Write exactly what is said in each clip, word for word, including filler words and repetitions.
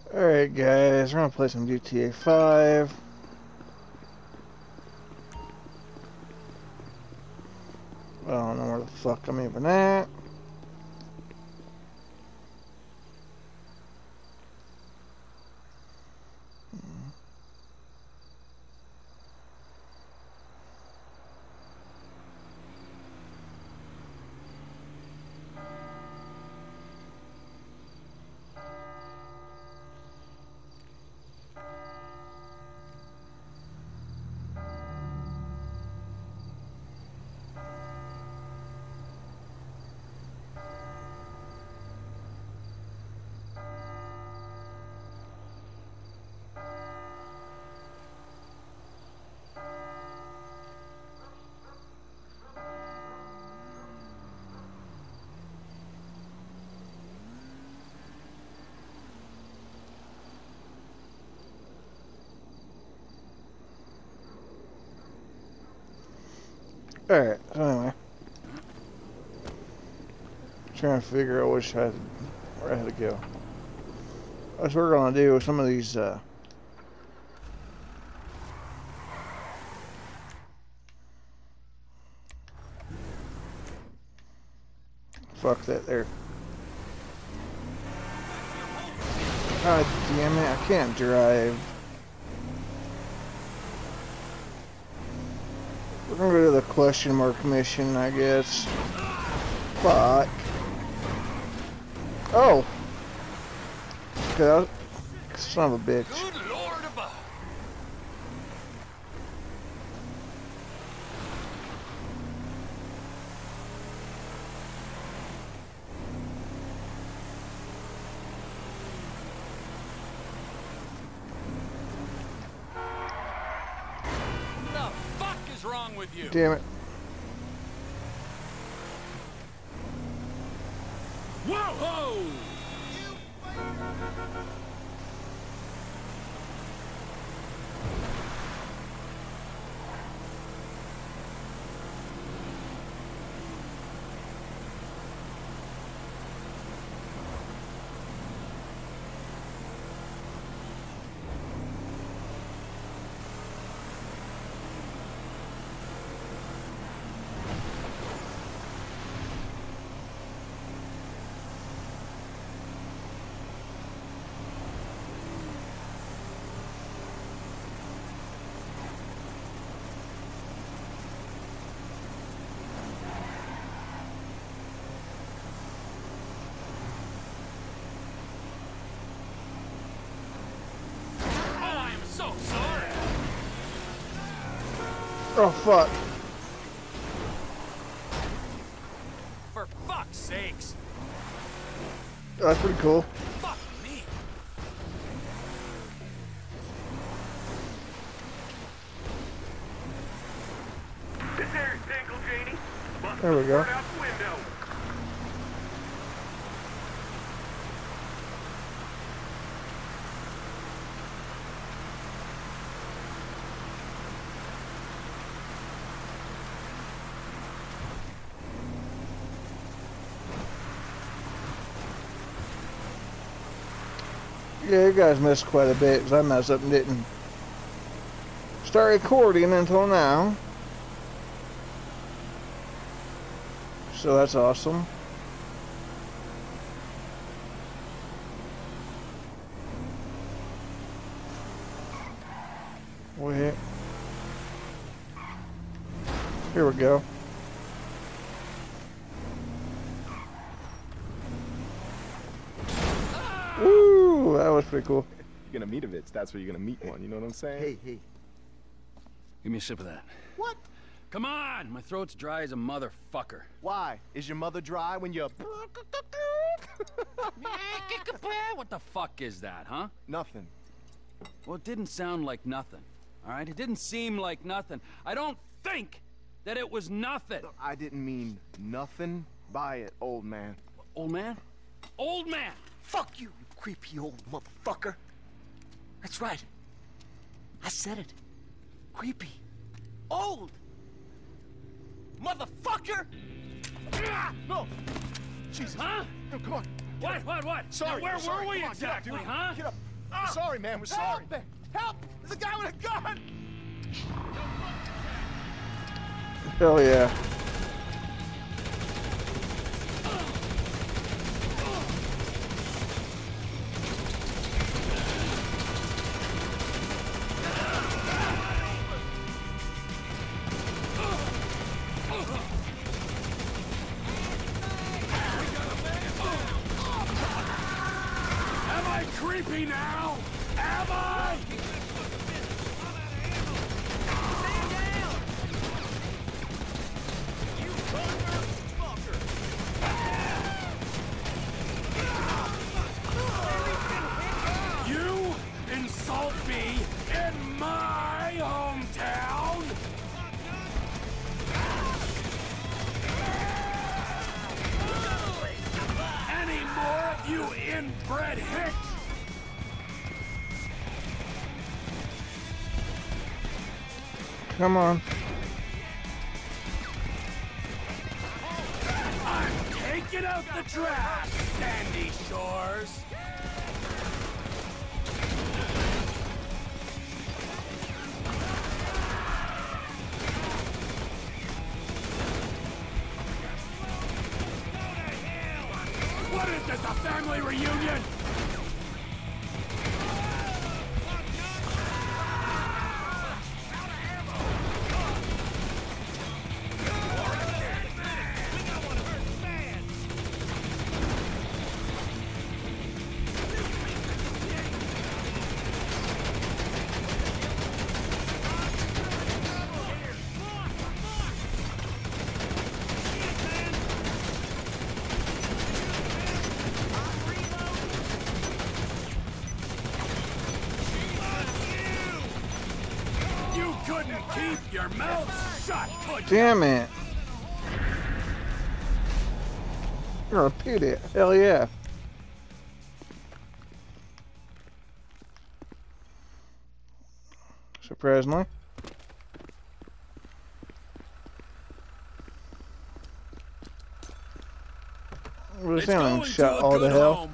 Alright guys, we're gonna play some G T A five. I don't know where the fuck I'm even at. Alright, so anyway. Trying to figure out which I had, where I had to go. What we're gonna do with some of these uh fuck that there. God damn it, I can't drive. We're gonna go to the question mark mission, I guess. Fuck. Oh! Okay, son of a bitch. Good Lord above. What the fuck is wrong with you? Damn it. Whoa! So sorry. Oh fuck. For fuck's sakes. That's pretty cool. Fuck me. This area's Tinkle, Janie. There we go. Out the window. Yeah, you guys missed quite a bit because I messed up and didn't start recording until now. So that's awesome. Wait. Here we go. Woo! That was pretty cool. You're gonna meet a bitch, that's where you're gonna meet one, you know what I'm saying? Hey, hey. Give me a sip of that. What? Come on! My throat's dry as a motherfucker. Why? Is your mother dry when you're... What the fuck is that, huh? Nothing. Well, it didn't sound like nothing. All right? It didn't seem like nothing. I don't think that it was nothing. I didn't mean nothing by it, old man. Old man? Old man! Fuck you, you creepy old motherfucker. That's right. I said it. Creepy. Old. Motherfucker! No! Jesus. Huh? No, come on. What, what, what? Sorry. Now, where sorry. were we Come on, exactly, get up, dude. huh? Get up. We're sorry, man. We're sorry. Help me! Help! There's a guy with a gun! Hell yeah. Am I creepy now? Am I? You insult me in my hometown? Any more of you inbred hicks? Come on. I'm taking out the trash, Sandy Shores. What is this, a family reunion? You couldn't keep your mouth shut, could you? Damn it. You're a beauty. Hell yeah. Surprisingly. Well, this It's thing going shot to a all the good hell. home.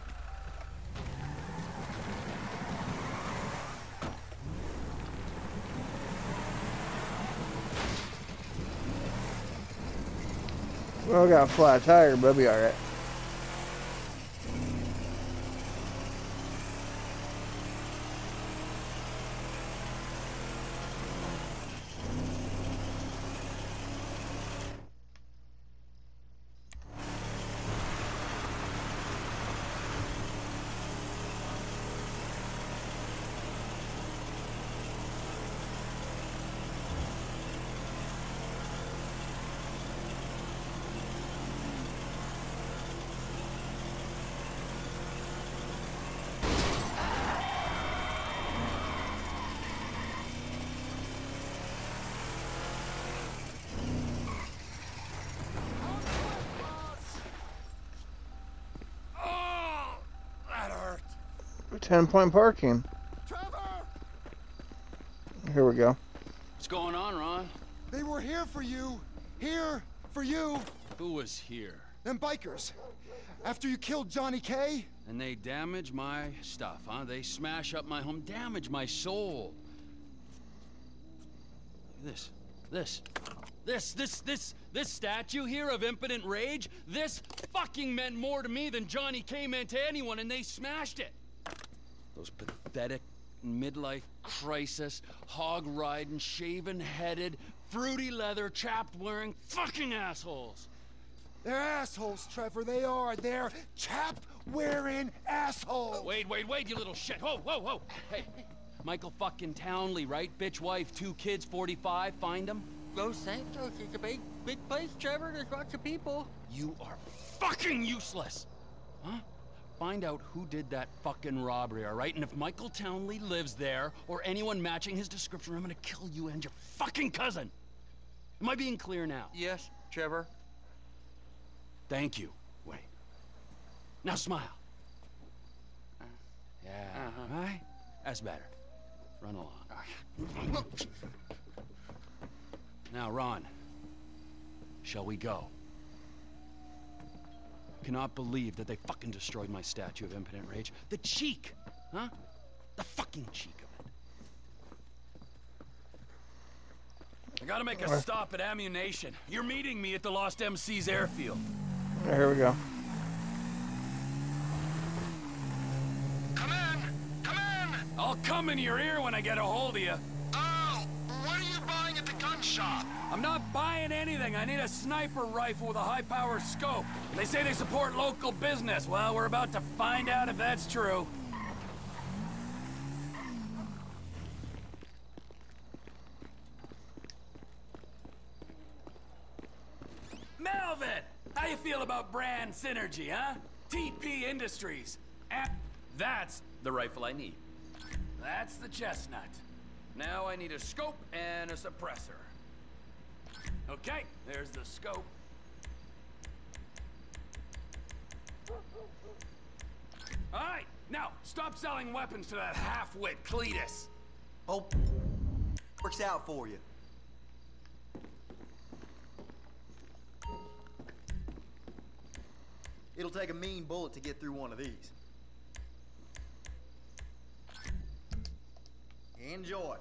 Well, I got a flat tire, but I'll be alright. Oh, that hurt. ten point parking. Trevor! Here we go. What's going on, Ron? They were here for you. Here for you. Who was here? Them bikers. After you killed Johnny K. And they damage my stuff, huh? They smash up my home, damage my soul. This, this, this, this, this, this statue here of impotent rage, this fucking meant more to me than Johnny K meant to anyone, and they smashed it. Those pathetic midlife crisis, hog-riding, shaven-headed, fruity leather, chapped-wearing fucking assholes. They're assholes, Trevor. They are. They're chap-wearing assholes. Wait, wait, wait, you little shit. Whoa, whoa, whoa. Hey, Michael fucking Townley, right? Bitch wife, two kids, forty-five. Find him. Los Santos is a big, big place, Trevor. There's lots of people. You are fucking useless. Huh? Find out who did that fucking robbery, all right? And if Michael Townley lives there, or anyone matching his description, I'm gonna kill you and your fucking cousin. Am I being clear now? Yes, Trevor. Thank you. Wait. Now smile. Uh, yeah, Uh-huh. all right? That's better. Run along. Now, Ron, shall we go? Cannot believe that they fucking destroyed my statue of impotent rage. The cheek, huh? The fucking cheek of it. I gotta make a Where? stop at ammunition. You're meeting me at the Lost M C's airfield. Here we go. Come in! Come in! I'll come in your ear when I get a hold of you. Oh, what are you buying at the gun shop? I'm not buying anything. I need a sniper rifle with a high-power scope. They say they support local business. Well, we're about to find out if that's true. Melvin! How you feel about brand synergy, huh? T P Industries. And that's the rifle I need. That's the chestnut. Now I need a scope and a suppressor. Okay, there's the scope. All right, now stop selling weapons to that half-wit Cletus. Hope works out for you. It'll take a mean bullet to get through one of these. Enjoy.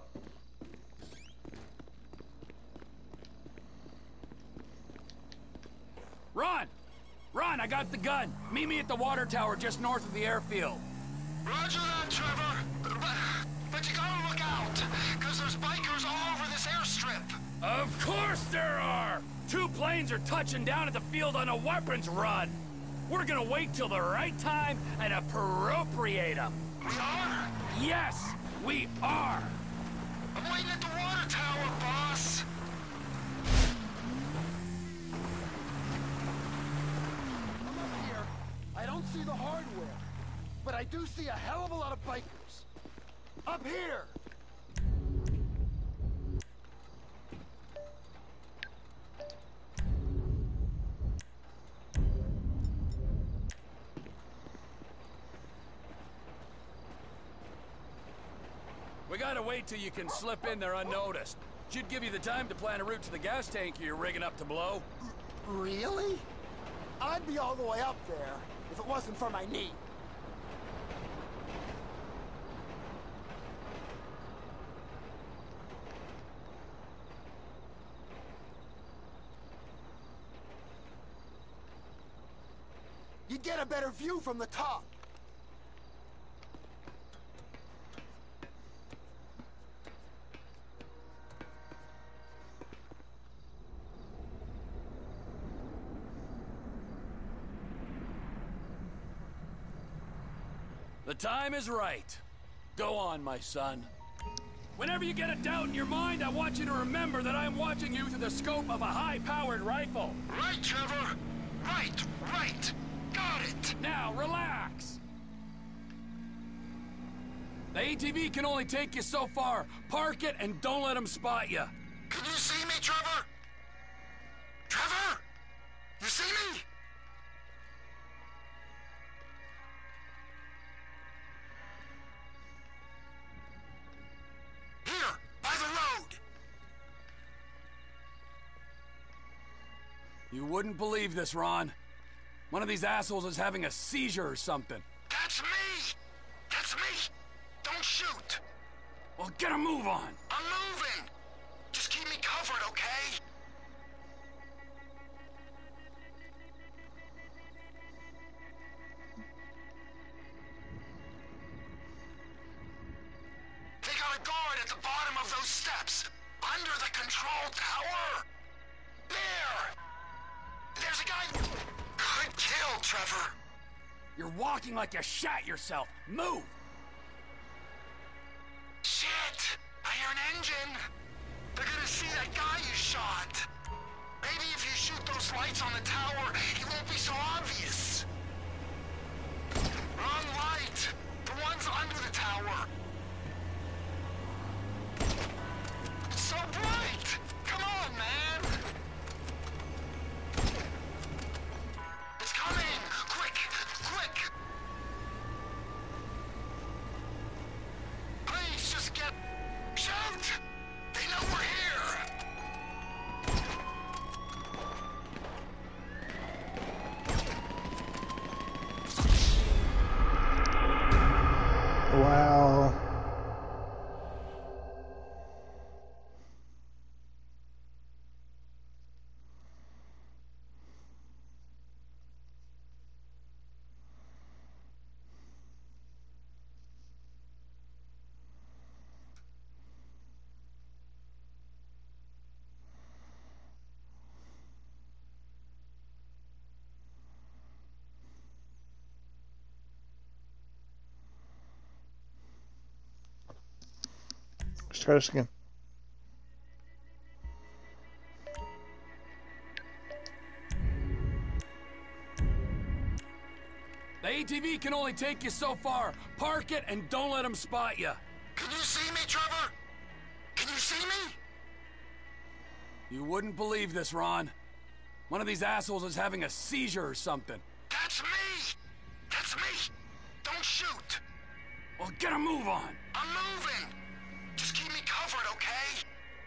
Run! Run, I got the gun. Meet me at the water tower just north of the airfield. Roger that, Trevor. But, but you gotta look out, because there's bikers all over this airstrip. Of course there are! Two planes are touching down at the field on a weapons run. We're gonna wait till the right time and appropriate them. We are? Yes, we are. I'm waiting at the water tower, boss. I'm up here. I don't see the hardware, but I do see a hell of a lot of bikers. Up here! We gotta wait till you can slip in there unnoticed. Should give you the time to plan a route to the gas tank you're rigging up to blow. Really? I'd be all the way up there if it wasn't for my knee. You'd get a better view from the top. The time is right. Go on, my son. Whenever you get a doubt in your mind, I want you to remember that I'm watching you through the scope of a high-powered rifle. Right, Trevor. Right, right. Got it. Now, relax. The A T V can only take you so far. Park it and don't let them spot you. Can you see me, Trevor? Trevor? You see me? Here, by the road. You wouldn't believe this, Ron. One of these assholes is having a seizure or something. That's me. That's me. Don't shoot. Well, get a move on. I'm moving. Just keep me covered, okay? They got a guard at the bottom of those steps, under the control tower. There! There's a guy... Good kill, Trevor. You're walking like you shat yourself. Move! Shit! I hear an engine. They're gonna see that guy you shot. Maybe if you shoot those lights on the tower, it won't be so obvious. Wrong light. The one's under the tower. It's so bright. Come on, man. It's coming. Quick, quick. Please just get... Shoot! They know we're here! Wow. Let's try this again. The A T V can only take you so far. Park it and don't let them spot you. Can you see me, Trevor? Can you see me? You wouldn't believe this, Ron. One of these assholes is having a seizure or something. That's me! That's me! Don't shoot! Well, get a move on. I'm moving! Just keep me covered, okay?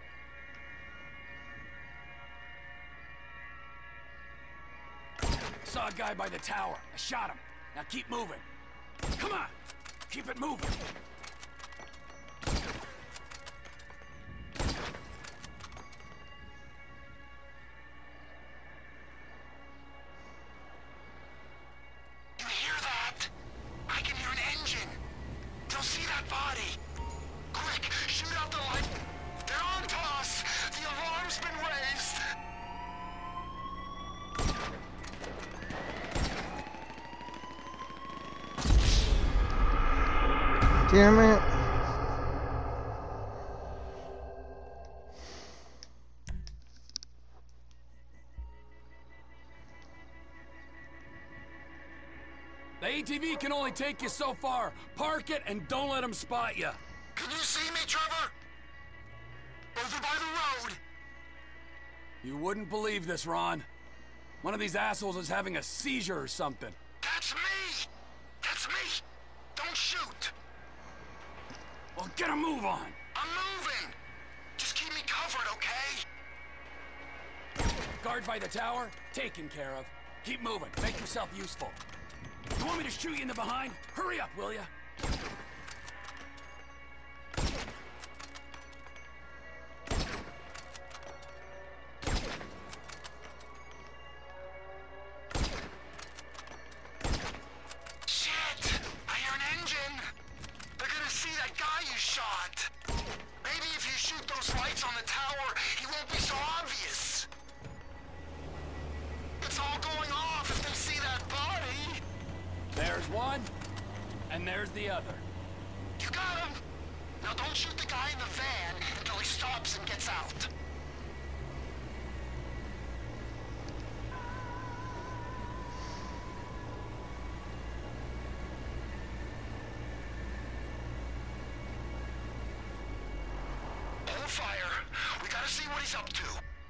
Saw a guy by the tower. I shot him. Now keep moving. Come on! Keep it moving. You hear that? I can hear an engine. They'll see that body. Quick, shoot out the light. They're on to us. The alarm's been raised. Damn it. The A T V can only take you so far. Park it and don't let them spot you. Can you see me, Trevor? Over by the road. You wouldn't believe this, Ron. One of these assholes is having a seizure or something. That's me! That's me! Don't shoot! Well, get a move on. I'm moving! Just keep me covered, okay? Guard by the tower, taken care of. Keep moving. Make yourself useful. You want me to shoot you in the behind? Hurry up, will ya? Shit! I hear an engine! They're gonna see that guy you shot! Maybe if you shoot those lights on the tower, he won't be so obvious! It's all going off if they see that body! There's one, and there's the other. You got him! Now don't shoot the guy in the van until he stops and gets out. Hold fire. We gotta see what he's up to.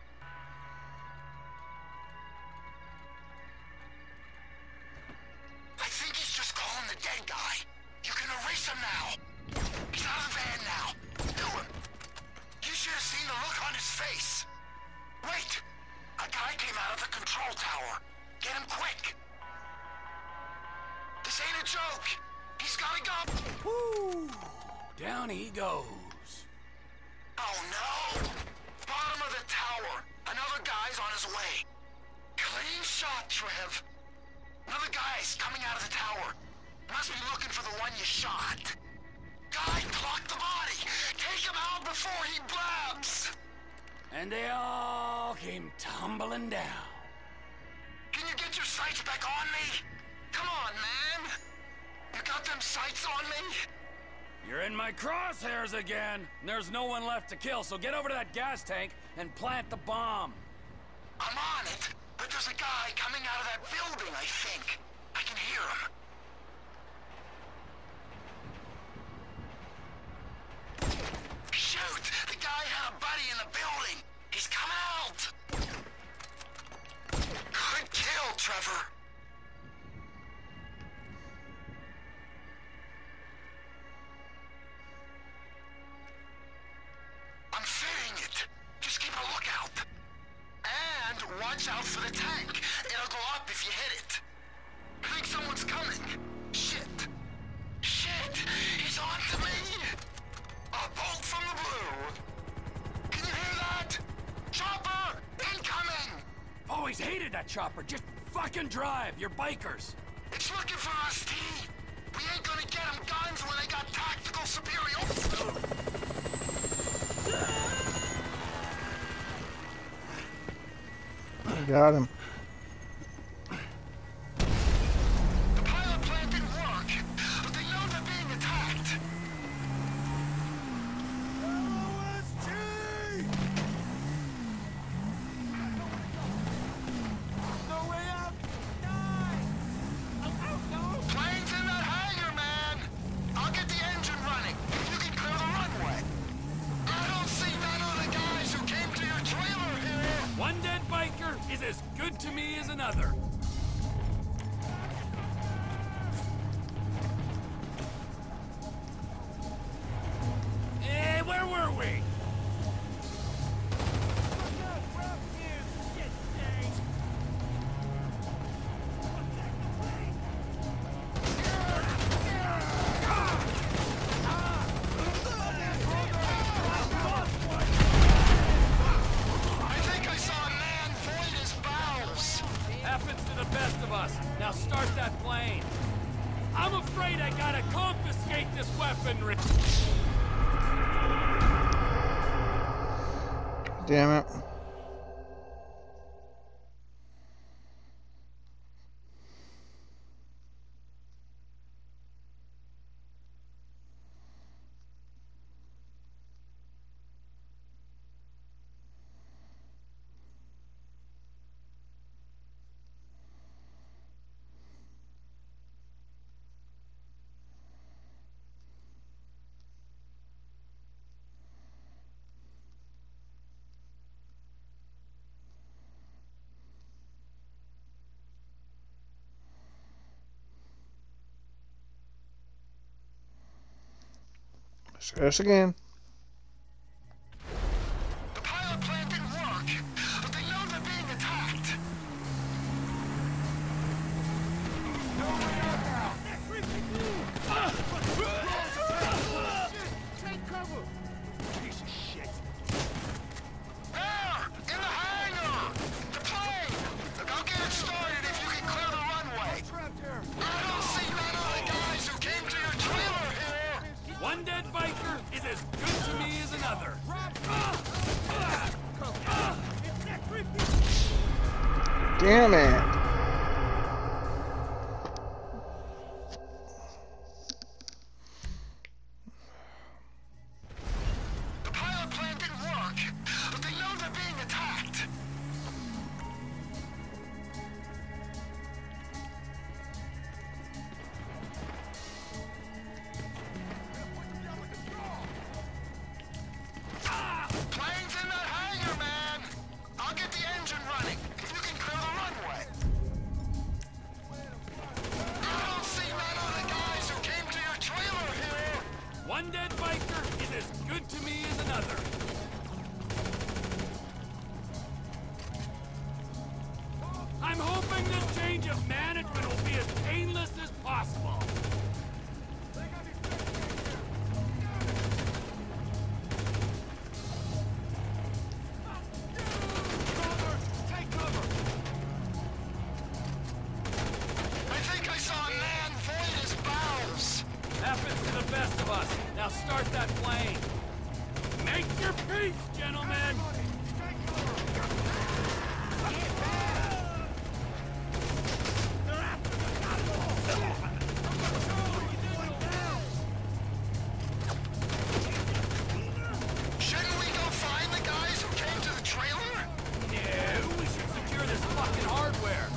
I think he's just calling the dead guy. You can erase him now. He's out of the van now. Do him. You should have seen the look on his face. Wait. A guy came out of the control tower. Get him quick. This ain't a joke. He's gotta go. Woo! Down he goes. Oh no! Bottom of the tower. Another guy's on his way. Clean shot, Trev. Another guy's coming out of the tower. Must be looking for the one you shot. Guy clocked the body. Take him out before he blabs. And they all came tumbling down. Can you get your sights back on me? Come on, man. You got them sights on me? You're in my crosshairs again. And there's no one left to kill, so get over to that gas tank and plant the bomb. I'm on it, but there's a guy coming out of that building, I think. I can hear him. Shoot! The guy had a buddy in the building! He's coming out! Good kill, Trevor! I'm fitting it. Just keep a lookout. And watch out for the tank. It'll go up if you hit it. I think someone's coming. Shit. Shit! He's on that chopper. Just fucking drive. You're bikers. It's looking for us, T. We ain't gonna get them guns when they got tactical superiority. Got him. The pilot plant didn't work, but they know they're being attacked. Plane's in that hangar, man. I'll get the engine running. You can clear the runway. I don't see none of the guys who came to your trailer here. One dead biker is as good to me as another. Eh, where were we? I think I saw a man void his bowels. Happens to the best of us. Now start that plane. I'm afraid I gotta confiscate this weaponry. Damn it. Let's try this again. The pilot plant didn't work, but they know they're being attacked. There! In the hangar! The plane! Look, I'll get it started if you can clear the runway. I don't see none of the guys who came to your trailer here. One dead biker is as good to me as another. Damn it. The pilot plant didn't work, but they know they're being attacked. Plane's in that hangar, man. I'll get the engine running if you can clear the runway. I don't see none of the guys who came to your trailer here. One dead biker is as good to me as another. I'm hoping this change of management will be as painless as possible. I think I saw a man void his bowels. Happens to the best of us. Now start that plane. Make your peace, gentlemen. Shouldn't we go find the guys who came to the trailer? No, we should secure this fucking hardware.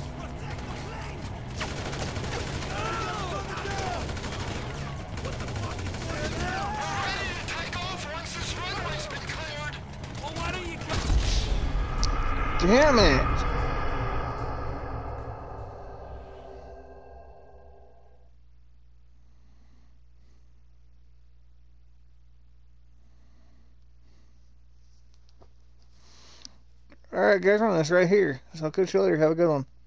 We're ready to take off once this runway's been cleared. Well, why don't you come? Damn it. Alright guys, on this right here. So I'll catch you later. Have a good one.